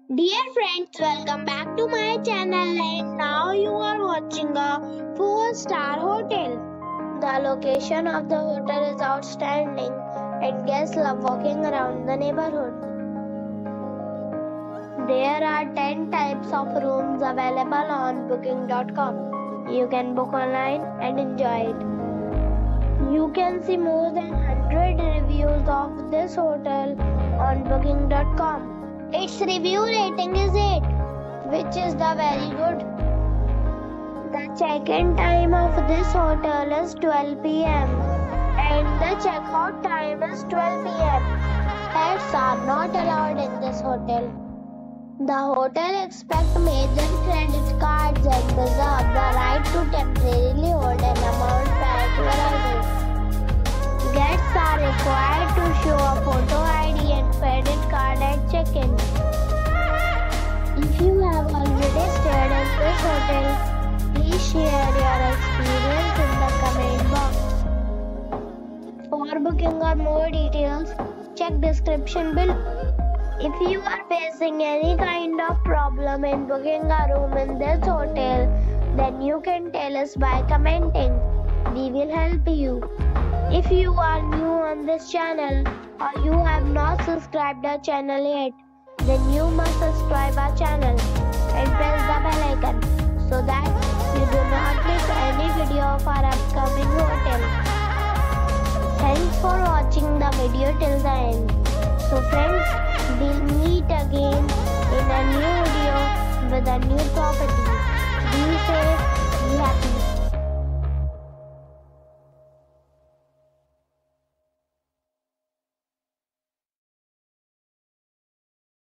Dear friends, welcome back to my channel and now you are watching a 4-star hotel. The location of the hotel is outstanding and guests love walking around the neighborhood. There are 10 types of rooms available on booking.com. You can book online and enjoy it. You can see more than 100 reviews of this hotel on booking.com. Its review rating is 8, which is the very good. The check-in time of this hotel is 12 p.m. and the check-out time is 12 p.m. Pets are not allowed in this hotel. The hotel accepts major credit cards and reserves the right to temporarily hold an amount prior to arrival. Guests are required to show a photo ID and credit card at check-in. If you have already stayed at this hotel, please share your experience in the comment box. For booking or more details, check description below. If you are facing any kind of problem in booking a room in this hotel, then you can tell us by commenting. We will help you. If you are new on this channel or you have not subscribed our channel yet, then you must subscribe our channel and press the bell icon so that you do not miss any video of our upcoming hotel. Thanks for watching the video till the end. So friends, we'll meet again in a new video with a new property. Be safe, be happy.